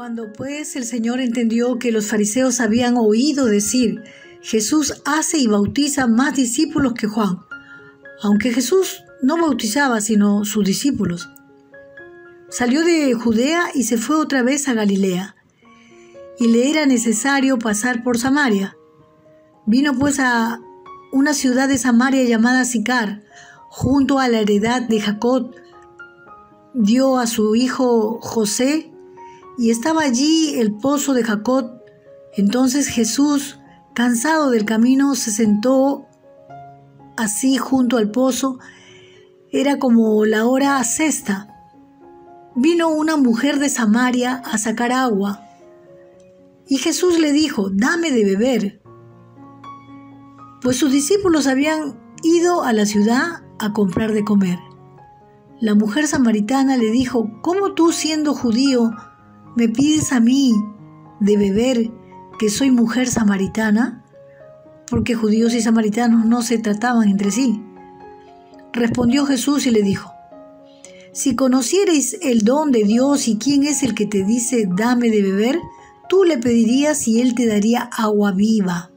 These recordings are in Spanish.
Cuando pues el Señor entendió que los fariseos habían oído decir, Jesús hace y bautiza más discípulos que Juan, aunque Jesús no bautizaba sino sus discípulos, salió de Judea y se fue otra vez a Galilea, y le era necesario pasar por Samaria. Vino pues a una ciudad de Samaria llamada Sicar, junto a la heredad de Jacob. Dio a su hijo José, y estaba allí el pozo de Jacob. Entonces Jesús, cansado del camino, se sentó así junto al pozo. Era como la hora sexta. Vino una mujer de Samaria a sacar agua, y Jesús le dijo, dame de beber, pues sus discípulos habían ido a la ciudad a comprar de comer. La mujer samaritana le dijo, ¿cómo tú, siendo judío, me pides a mí de beber, que soy mujer samaritana? Porque judíos y samaritanos no se trataban entre sí. Respondió Jesús y le dijo, si conocierais el don de Dios y quién es el que te dice, dame de beber, tú le pedirías y él te daría agua viva.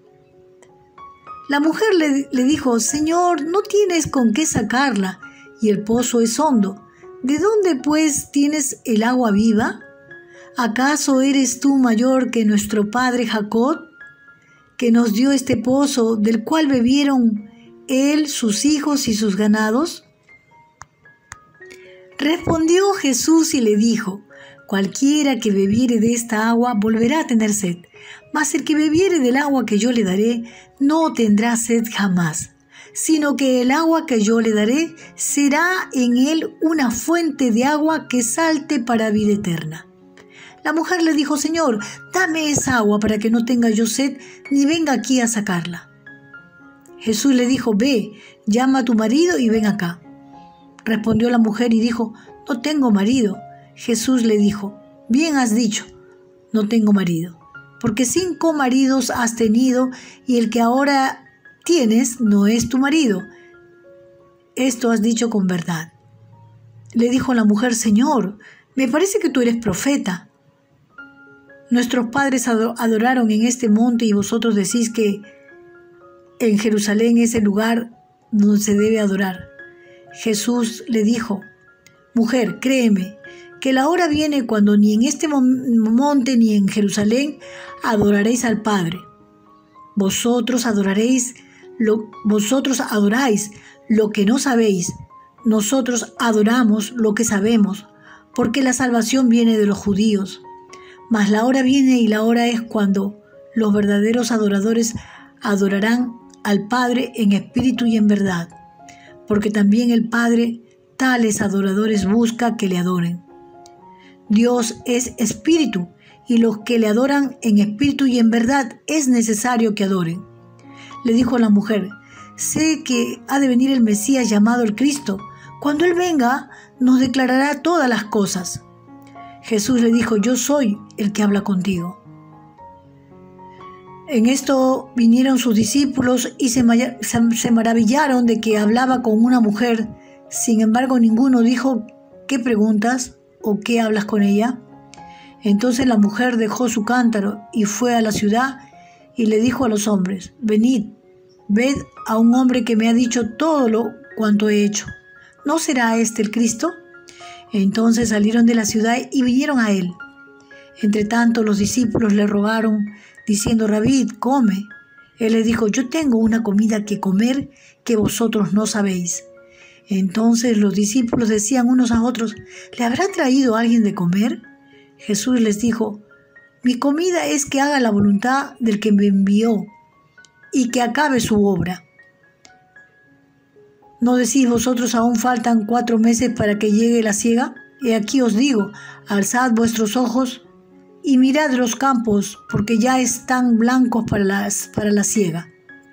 La mujer le dijo, Señor, no tienes con qué sacarla, y el pozo es hondo. ¿De dónde, pues, tienes el agua viva? ¿Acaso eres tú mayor que nuestro padre Jacob, que nos dio este pozo, del cual bebieron él, sus hijos y sus ganados? Respondió Jesús y le dijo, cualquiera que bebiere de esta agua volverá a tener sed, mas el que bebiere del agua que yo le daré no tendrá sed jamás, sino que el agua que yo le daré será en él una fuente de agua que salte para vida eterna. La mujer le dijo, Señor, dame esa agua para que no tenga yo sed, ni venga aquí a sacarla. Jesús le dijo, ve, llama a tu marido y ven acá. Respondió la mujer y dijo, no tengo marido. Jesús le dijo, bien has dicho, no tengo marido, porque 5 maridos has tenido y el que ahora tienes no es tu marido. Esto has dicho con verdad. Le dijo la mujer, Señor, me parece que tú eres profeta. Nuestros padres adoraron en este monte y vosotros decís que en Jerusalén es el lugar donde se debe adorar. Jesús le dijo, mujer, créeme, que la hora viene cuando ni en este monte ni en Jerusalén adoraréis al Padre. Vosotros adoráis lo que no sabéis. Nosotros adoramos lo que sabemos, porque la salvación viene de los judíos. Mas la hora viene y la hora es cuando los verdaderos adoradores adorarán al Padre en espíritu y en verdad, porque también el Padre tales adoradores busca que le adoren. Dios es espíritu, y los que le adoran en espíritu y en verdad es necesario que adoren. Le dijo la mujer, sé que ha de venir el Mesías llamado el Cristo. Cuando Él venga, nos declarará todas las cosas. Jesús le dijo, yo soy el que habla contigo. En esto vinieron sus discípulos y se maravillaron de que hablaba con una mujer. Sin embargo, ninguno dijo, ¿qué preguntas o qué hablas con ella? Entonces la mujer dejó su cántaro y fue a la ciudad y le dijo a los hombres, venid, ved a un hombre que me ha dicho todo cuanto he hecho. ¿No será este el Cristo? Entonces salieron de la ciudad y vinieron a él. Entretanto los discípulos le rogaron, diciendo, Rabí, come. Él les dijo, yo tengo una comida que comer que vosotros no sabéis. Entonces los discípulos decían unos a otros, ¿le habrá traído alguien de comer? Jesús les dijo, mi comida es que haga la voluntad del que me envió y que acabe su obra. ¿No decís vosotros aún faltan 4 meses para que llegue la siega? He aquí os digo, alzad vuestros ojos y mirad los campos, porque ya están blancos para la siega.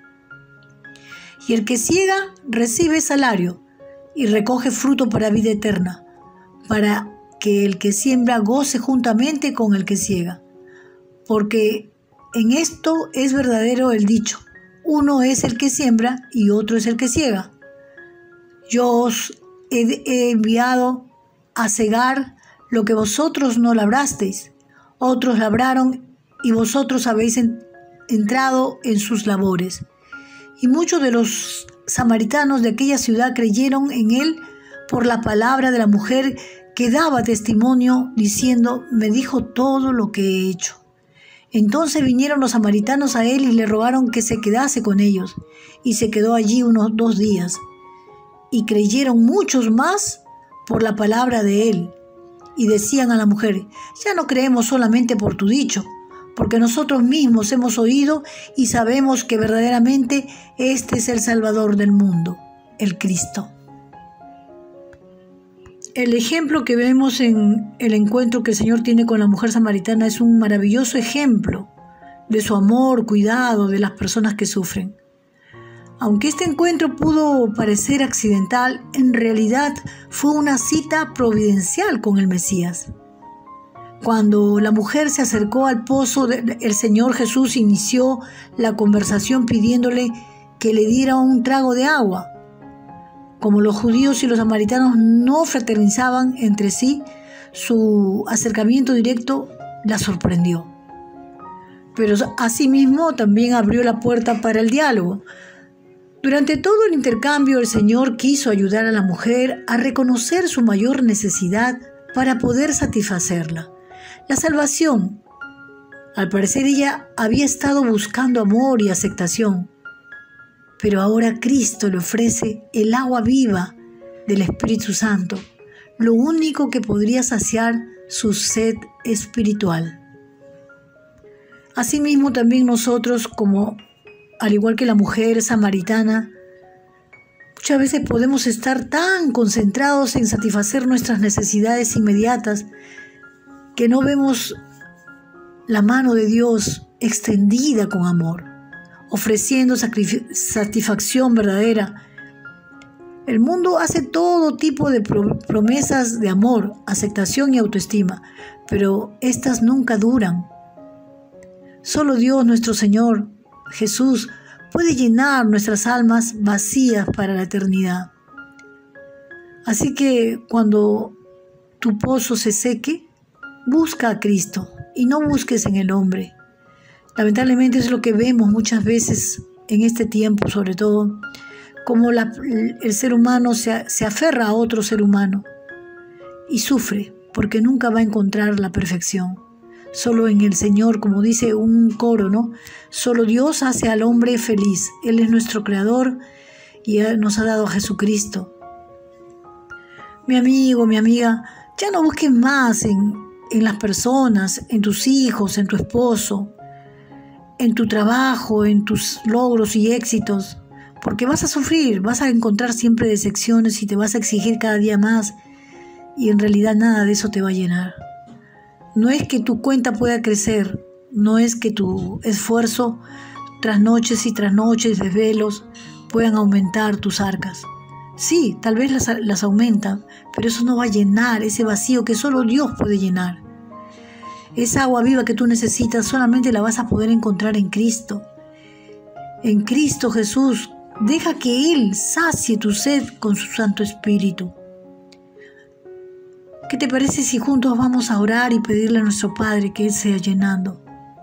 Y el que siega recibe salario y recoge fruto para vida eterna, para que el que siembra goce juntamente con el que siega. Porque en esto es verdadero el dicho, uno es el que siembra y otro es el que siega. Yo os he enviado a cegar lo que vosotros no labrasteis. otros labraron y vosotros habéis entrado en sus labores. Y muchos de los samaritanos de aquella ciudad creyeron en él por la palabra de la mujer que daba testimonio, diciendo: me dijo todo lo que he hecho. Entonces vinieron los samaritanos a él y le rogaron que se quedase con ellos, y se quedó allí unos 2 días. Y creyeron muchos más por la palabra de él, y decían a la mujer: ya no creemos solamente por tu dicho, porque nosotros mismos hemos oído y sabemos que verdaderamente este es el Salvador del mundo, el Cristo. El ejemplo que vemos en el encuentro que el Señor tiene con la mujer samaritana es un maravilloso ejemplo de su amor, cuidado de las personas que sufren. Aunque este encuentro pudo parecer accidental, en realidad fue una cita providencial con el Mesías. Cuando la mujer se acercó al pozo, el Señor Jesús inició la conversación pidiéndole que le diera un trago de agua. Como los judíos y los samaritanos no fraternizaban entre sí, su acercamiento directo la sorprendió. Pero asimismo también abrió la puerta para el diálogo. Durante todo el intercambio, el Señor quiso ayudar a la mujer a reconocer su mayor necesidad para poder satisfacerla. La salvación. Al parecer ella había estado buscando amor y aceptación, pero ahora Cristo le ofrece el agua viva del Espíritu Santo, lo único que podría saciar su sed espiritual. Asimismo también nosotros, al igual que la mujer samaritana, muchas veces podemos estar tan concentrados en satisfacer nuestras necesidades inmediatas que no vemos la mano de Dios extendida con amor, ofreciendo satisfacción verdadera. El mundo hace todo tipo de promesas de amor, aceptación y autoestima, pero estas nunca duran. Solo Dios, nuestro Señor Jesús, puede llenar nuestras almas vacías para la eternidad. Así que cuando tu pozo se seque, busca a Cristo y no busques en el hombre. Lamentablemente es lo que vemos muchas veces en este tiempo, sobre todo, como el ser humano se aferra a otro ser humano y sufre porque nunca va a encontrar la perfección. Solo en el Señor, como dice un coro, ¿no? Solo Dios hace al hombre feliz. Él es nuestro creador y nos ha dado a Jesucristo. Mi amigo, mi amiga, ya no busques más en las personas, en tus hijos, en tu esposo, en tu trabajo, en tus logros y éxitos, porque vas a sufrir, vas a encontrar siempre decepciones y te vas a exigir cada día más, y en realidad nada de eso te va a llenar. No es que tu cuenta pueda crecer, no es que tu esfuerzo tras noches y tras noches, desvelos, puedan aumentar tus arcas. Sí, tal vez las aumentan, pero eso no va a llenar ese vacío que solo Dios puede llenar. Esa agua viva que tú necesitas solamente la vas a poder encontrar en Cristo. En Cristo Jesús, deja que Él sacie tu sed con su Santo Espíritu. ¿Qué te parece si juntos vamos a orar y pedirle a nuestro Padre que Él sea llenando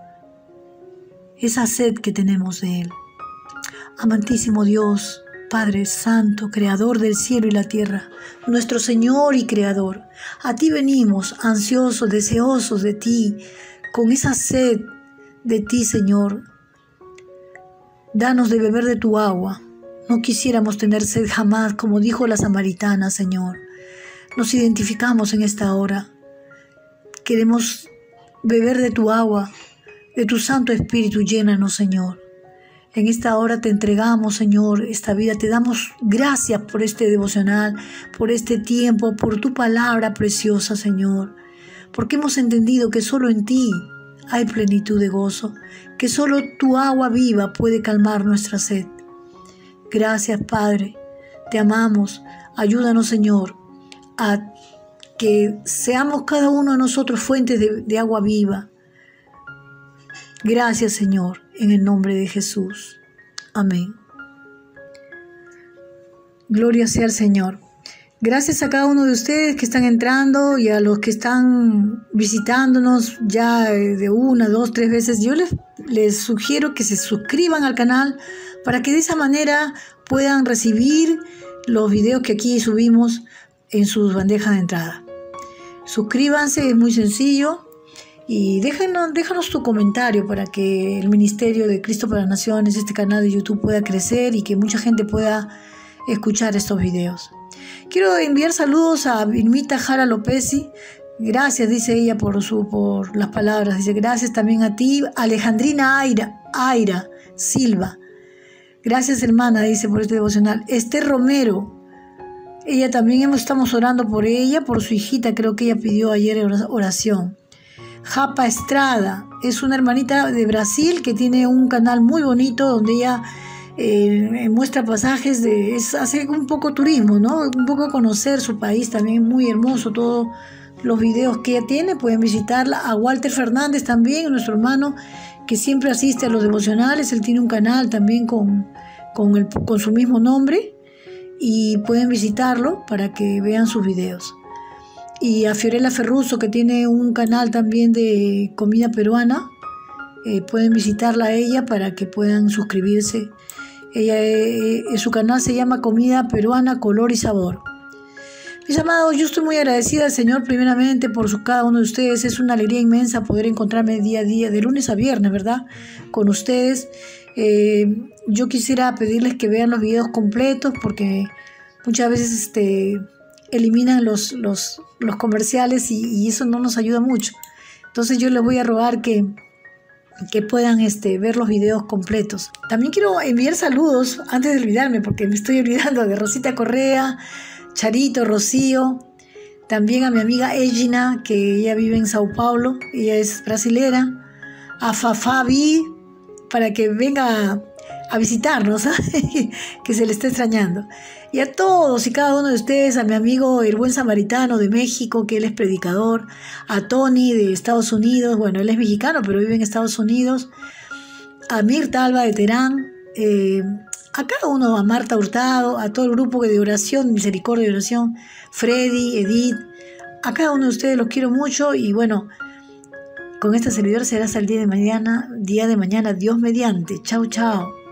esa sed que tenemos de Él? Amantísimo Dios, Padre Santo, Creador del cielo y la tierra, nuestro Señor y Creador, a ti venimos ansiosos, deseosos de ti, con esa sed de ti, Señor. Danos de beber de tu agua. No quisiéramos tener sed jamás, como dijo la samaritana, Señor. Nos identificamos en esta hora. Queremos beber de tu agua, de tu Santo Espíritu. Llénanos, Señor. En esta hora te entregamos, Señor, esta vida. Te damos gracias por este devocional, por este tiempo, por tu palabra preciosa, Señor. Porque hemos entendido que solo en ti hay plenitud de gozo, que solo tu agua viva puede calmar nuestra sed. Gracias, Padre. Te amamos. Ayúdanos, Señor, a que seamos cada uno de nosotros fuentes de agua viva. Gracias, Señor, en el nombre de Jesús. Amén. Gloria sea al Señor. Gracias a cada uno de ustedes que están entrando y a los que están visitándonos ya de 1, 2, 3 veces. Yo les sugiero que se suscriban al canal para que de esa manera puedan recibir los videos que aquí subimos en sus bandejas de entrada. Suscríbanse, es muy sencillo, y déjanos tu comentario para que el Ministerio de Cristo para las Naciones, este canal de YouTube, pueda crecer y que mucha gente pueda escuchar estos videos. Quiero enviar saludos a Vilmita Jara Lopezi. Gracias, dice ella, por las palabras. Dice, gracias también a ti, Alejandrina Aira Silva. Gracias, hermana, dice, por este devocional. Esther Romero. Ella también estamos orando por ella, por su hijita. Creo que ella pidió ayer oración. Japa Estrada. Es una hermanita de Brasil que tiene un canal muy bonito donde ella muestra pasajes, hace un poco turismo, ¿no? Un poco conocer su país, también muy hermoso todos los videos que ella tiene, pueden visitarla. A Walter Fernández también, nuestro hermano que siempre asiste a los devocionales, él tiene un canal también con su mismo nombre y pueden visitarlo para que vean sus videos. Y a Fiorella Ferruso, que tiene un canal también de comida peruana, pueden visitarla a ella para que puedan suscribirse. Su canal se llama Comida Peruana, Color y Sabor. Mis amados, yo estoy muy agradecida al Señor primeramente por cada uno de ustedes. Es una alegría inmensa poder encontrarme día a día, de lunes a viernes, ¿verdad?, con ustedes. Yo quisiera pedirles que vean los videos completos porque muchas veces eliminan los comerciales y eso no nos ayuda mucho. Entonces yo les voy a rogar que puedan ver los videos completos. También quiero enviar saludos, antes de olvidarme, porque me estoy olvidando, de Rosita Correa, Charito, Rocío, también a mi amiga Egina, que ella vive en Sao Paulo, ella es brasilera, a Fafabi, para que venga a visitarnos, que se le está extrañando. Y a todos y cada uno de ustedes, a mi amigo el Buen Samaritano de México, que él es predicador, a Tony de Estados Unidos, bueno, él es mexicano, pero vive en Estados Unidos, a Mirta Alba de Terán, a cada uno, a Marta Hurtado, a todo el grupo de oración, Misericordia de Oración, Freddy, Edith, a cada uno de ustedes los quiero mucho y bueno, con este servidor será hasta el día de mañana, Dios mediante. Chao, chao.